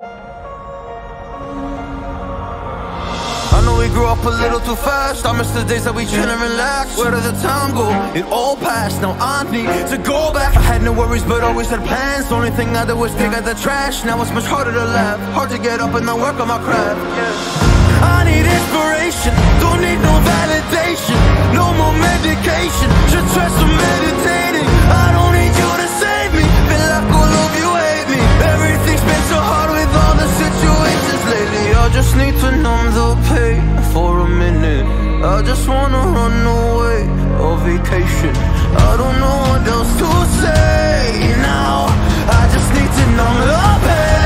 I know we grew up a little too fast. I miss the days that we chill and relax. Where did the time go? It all passed, now I need to go back. I had no worries but always had plans. The only thing I did was dig out the trash. Now it's much harder to laugh, hard to get up and not work on my craft. I need inspiration, don't need no validation. No more medication, just try some meditating. I don't need you to save me, feel like all of you hate me. Everything's been so hard with all the situations lately. I just need to numb the pain for a minute. I just wanna run away on vacation. I don't know what else to say now. I just need to numb the pain.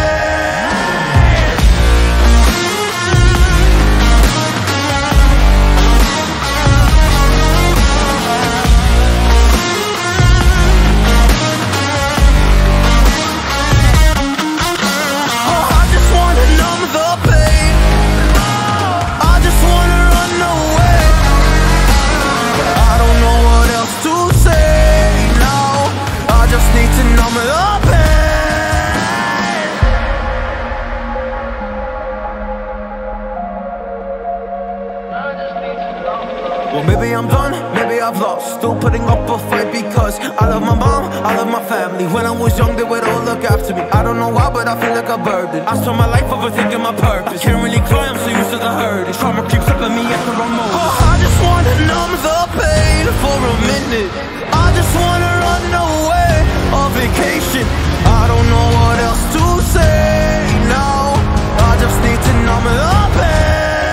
Well, maybe I'm done, maybe I've lost. Still putting up a fight because I love my mom, I love my family. When I was young, they would all look after me. I don't know why, but I feel like a burden. I spend my life overthinking my purpose. Can't really cry, I'm so used to the hurt. Trauma keeps up at me at the wrong moment. Oh, I just wanna numb the pain for a minute. I just wanna run away on vacation. I don't know what else to say now. I just need to numb the pain.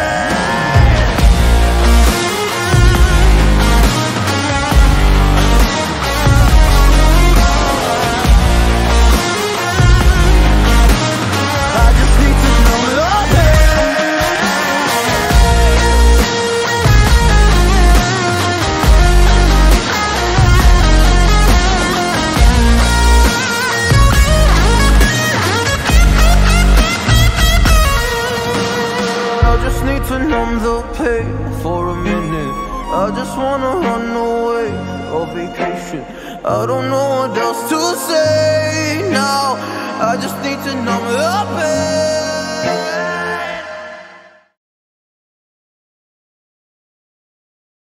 To numb the pain for a minute. I just wanna run away on vacation. I don't know what else to say now. I just need to numb the pain.